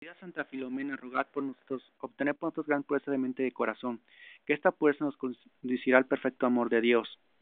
Querida Santa Filomena, rogad por nosotros, obtener por nosotros gran pureza de mente y de corazón, que esta pureza nos conducirá al perfecto amor de Dios.